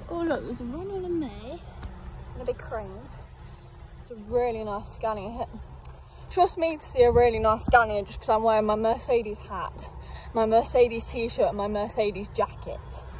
Oh look, there's a runner in there. And a big crane. It's a really nice scania here. Trust me to see a really nice scania just because I'm wearing my Mercedes hat, my Mercedes t-shirt and my Mercedes jacket.